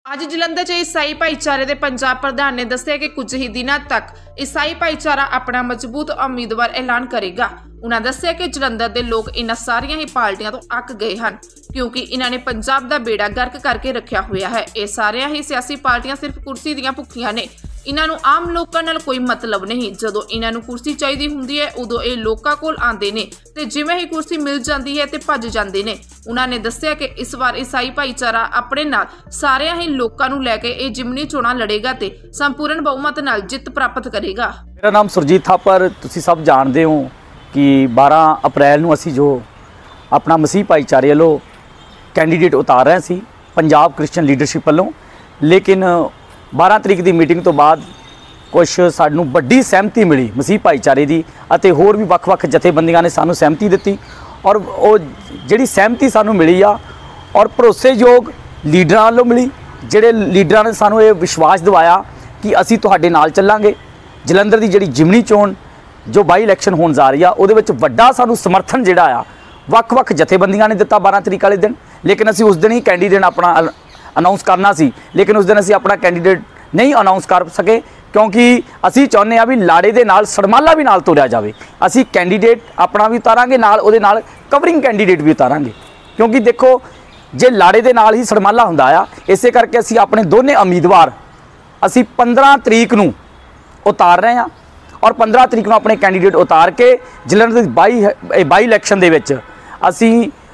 ਅੱਜ ਜਲੰਧਰ 'ਚ ਈਸਾਈ ਭਾਈਚਾਰੇ ਦੇ ਪੰਜਾਬ ਪ੍ਰਧਾਨ ਨੇ ਦੱਸਿਆ ਕਿ ਕੁਝ ਹੀ ਦਿਨਾਂ ਤੱਕ ਈਸਾਈ ਭਾਈਚਾਰਾ ਆਪਣਾ ਮਜ਼ਬੂਤ ਉਮੀਦਵਾਰ ਐਲਾਨ ਕਰੇਗਾ। उन्होंने दस्सिया कि जलंधर के लोग इन्हां सारियां ही पार्टियां तो अक गए हैं क्योंकि इन्होंने पंजाब का बेड़ा गर्क करके रखा हुआ है। ये सारियां ही सियासी पार्टियां सिर्फ कुर्सी दियां भुखियां ने, इन्हां नूं आम लोकां नाल कोई मतलब नहीं। जदों इन्हां नूं कुर्सी चाहिदी हुंदी है उदों ये लोकां कोल आंदे ने ते जिवें ही कुर्सी मिल जाती है ते भज जांदे ने। उन्होंने दस्सिया कि इस बार ईसाई भाईचारा अपने नाल सारियां ही लोकां नूं लैके ये जिमनी चोणां लड़ेगा ते संपूर्ण बहुमत नाल जित प्राप्त करेगा। मेरा नाम सुरजीत थापर, तुसीं सब जानते हो कि 12 अप्रैल ਨੂੰ ਅਸੀਂ ਜੋ अपना मसीह भाईचारे ਵੱਲੋਂ कैंडीडेट उतार रहे सी पंजाब क्रिश्चियन लीडरशिप ਵੱਲੋਂ, लेकिन 12 तरीक की मीटिंग तो बाद कुछ सानू वड्डी सहमति मिली मसीह भाईचारे की ਅਤੇ होर भी ਵੱਖ-ਵੱਖ जथेबंदियां ने सानू सहमति दी और वो जिहड़ी सहमति सानू मिली आ और भरोसेयोग लीडरां ਵੱਲੋਂ मिली, जिहड़े लीडरां ने सानू ये विश्वास दिवाया कि असीं तुहाडे नाल चलांगे। जलंधर की जिहड़ी जिमनी चोण जो बाई इलैक्शन होने जा रही है उहदे विच वड्डा सानू समर्थन जिहड़ा आ ਵੱਖ-ਵੱਖ जथेबंदियां ने दिता 12 तरीक वाले दिन, लेकिन असीं उस दिन ही कैंडीडेट अपना अनाउंस करना सी, लेकिन उस दिन असीं अपना कैंडीडेट नहीं अनाउंस कर सके क्योंकि असीं चाहुंदे आ भी लाड़े दे नाल सड़माला भी नाल तोड़िया जावे। असीं कैंडीडेट अपना भी उतारांगे, नाल उहदे नाल कवरिंग कैंडीडेट भी उतारांगे, क्योंकि देखो जे लाड़े दे नाल ही सड़माला हुंदा आ, इसे करके असीं अपने दोने उम्मीदवार असीं 15 तरीक नूं उतार रहे हैं और 15 तरीक को अपने कैंडीडेट उतार के जलंधर बाई इलैक्शन दे विच असीं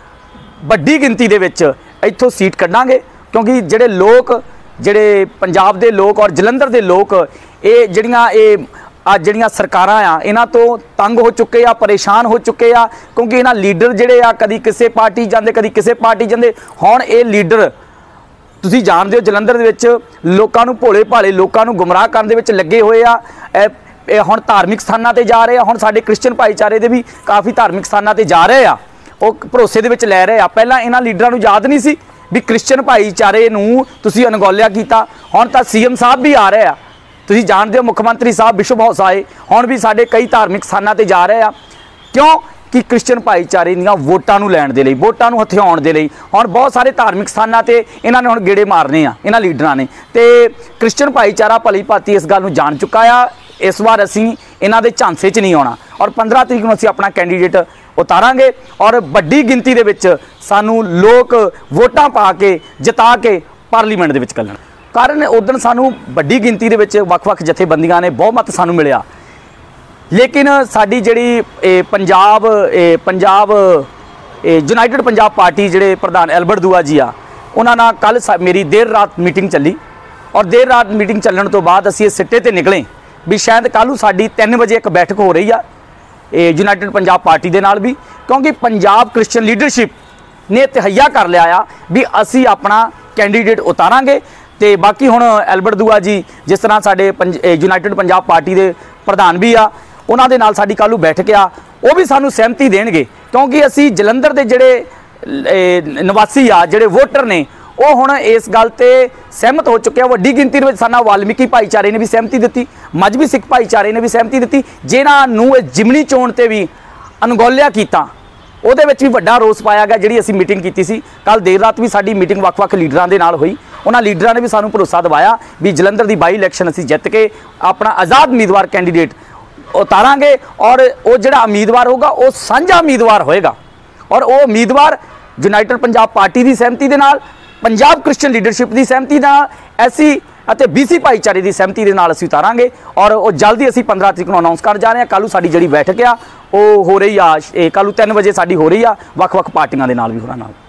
वड्डी गिनती दे विच इत्थों सीट कढ़ांगे। क्योंकि जिहड़े लोग जिहड़े पंजाब दे लोग और जलंधर दे लोग ये जिहड़ियां सरकारां आ इन्हां तो तंग हो चुके आ, परेशान हो चुके आ, क्योंकि इन्हां लीडर जिहड़े आ कदी किसे पार्टी जांदे कदी किसे पार्टी जांदे। हुण ये लीडर तुसीं जाणदे हो जलंधर दे विच लोकां नूं भोले भाले लोकां नूं गुमराह करन दे विच लगे होए आ। हुण धार्मिक स्थानां ते जा रहे हैं, हुण साडे क्रिश्चियन भाईचारे दे भी काफ़ी धार्मिक स्थानां ते जा रहे आ, वो भरोसे दे विच लै रहे आ। पहलां इन्हां लीडरां नूं याद नहीं सी भी क्रिश्चियन भाईचारे नूं तुसीं अनगौलिया कीता। हुण तां सीएम साहब भी आ रहे आ, तुसीं जाणदे हो मुख्यमंत्री साहब बिशप हाउस आए, हुण भी साडे कई धार्मिक स्थानां ते जा रहे आ। क्यों कि क्रिश्चियन भाईचारे दीआं वोटां नूं लैण दे लई, वोटां नूं हथियाउण दे लई हुण बहुत सारे धार्मिक स्थानां ते इन्हां ने हुण गेड़े मारने आ इन्हां लीडरां ने। ते क्रिश्चियन भाईचारा भली भांति इस गल नूं जाण चुका आ। इस बार असीं इन्हां दे झांसे च नहीं आउणा और 15 तरीक नूं असीं अपना कैंडीडेट उतारांगे और वड्डी गिनती दे विच सानू लोग वोटां पा के जिता के पार्लीमेंट दे विच घल्लण। कारण उदण सानू वड्डी गिनती दे विच ਵੱਖ-ਵੱਖ जथेबंदियां ने बहुमत सानू मिलिया, लेकिन साडी जिहड़ी पंजाब यूनाइटेड पंजाब पार्टी जिहड़े प्रधान एल्बर्ट दूआ जी आ उन्हां नाल कल मेरी देर रात मीटिंग चली और देर रात मीटिंग चलण तो बाद असीं इस सिੱਟੇ ते निकले भी शायद कल साड़ी 3 बजे एक बैठक हो रही है यूनाइटेड पंजाब पार्टी के नाल भी, क्योंकि पंजाब क्रिश्चियन लीडरशिप ने तहैया कर लिया आ भी असी अपना कैंडीडेट उतारांगे। तो बाकी हुण एल्बर्ट दूआ जी जिस तरह साडे यूनाइटेड पंजाब पार्टी के प्रधान भी आ उन्हां दे नाल साडी कल बैठक आ, वो भी सानू सहमति देणगे, क्योंकि असी जलंधर के जिहड़े निवासी आ जिहड़े वोटर ने वो हुण इस गल ते सहमत हो चुके हैं। वड्डी गिनती में साडा वाल्मीकी भाईचारे ने भी सहमति दी, मजहबी सिख भाईचारे ने भी सहमति दी, जिन्हां नूं जिमनी चोण ते भी अनगौलिया कीता उहदे विच भी वड्डा रोस पाया गया। जिहड़ी असीं मीटिंग कीती सी कल देर रात भी साडी मीटिंग ਵੱਖ-ਵੱਖ लीडरां दे नाल होई, उन्हां लीडरां ने भी सानूं भरोसा दिवाया भी जलंधर की बाई इलैक्शन असीं जित के अपना आज़ाद उम्मीदवार कैंडीडेट उतारांगे और वो जिहड़ा उम्मीदवार होगा वो साझा उम्मीदवार होएगा और वो उम्मीदवार यूनाइटेड पंजाब पार्टी की सहमति दे नाल पंजाब क्रिश्चियन लीडरशिप की सहमति नाल एससी ਅਤੇ BC भाईचारे की सहमति के नाल असीं उतारांगे और वो जल्दी असीं 15 तरीक को अनाउंस कर जा रहे हैं। कल साडी जिहड़ी बैठक आ वो हो रही आ, कल 3 बजे साडी हो रही आ, ਵੱਖ-ਵੱਖ पार्टियां दे नाल भी होरां नाल।